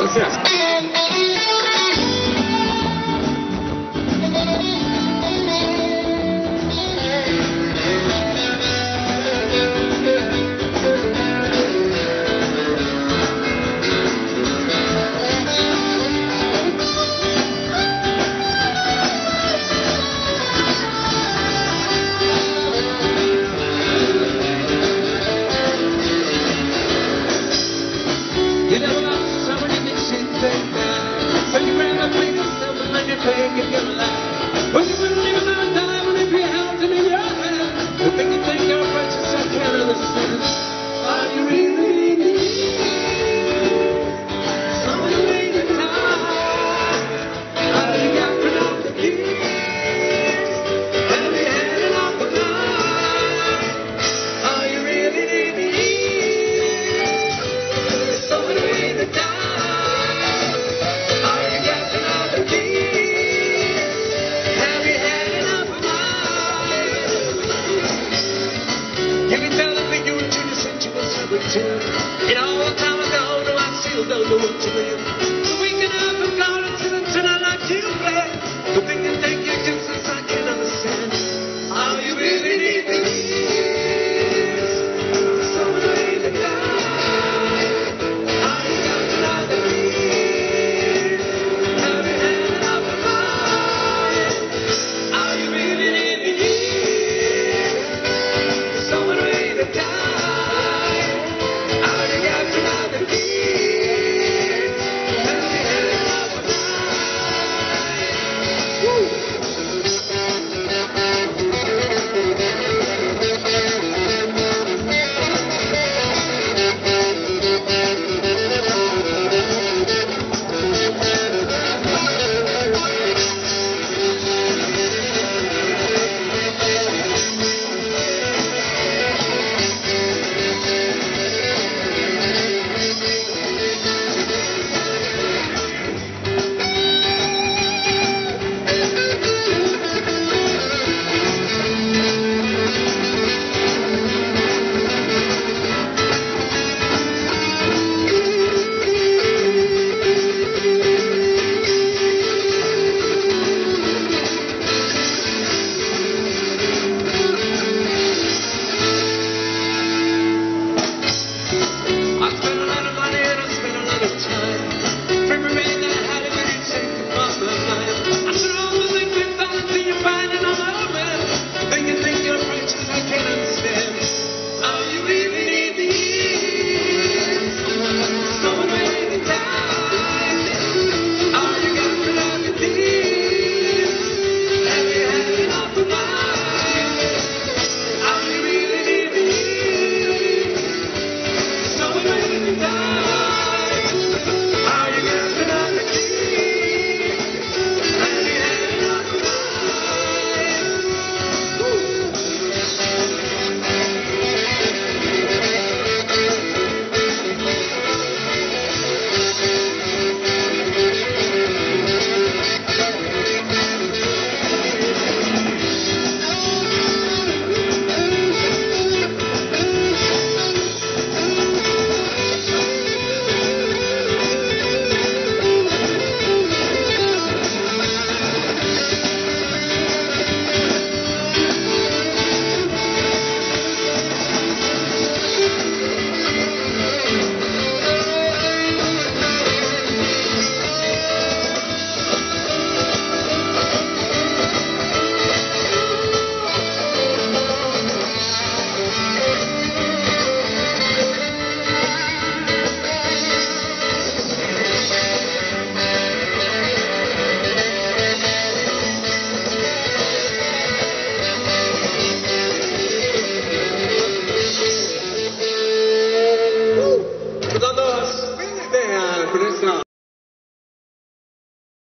What's this? You never lost somebody makes you think that. When you grab a thing of something and you take it, you're alive. When you wouldn't even know time and if you held it in your hand, the thing you think you're precious, I can't understand. Are you really need somebody waiting time? How you got to know the keys? Have you had enough of mine? Are you really need somebody waiting time? Are you got to know the keys? Have you had enough of mine? You can tell the figure and you just said you were 17. You know, a long time ago, no, I still don't know what you mean.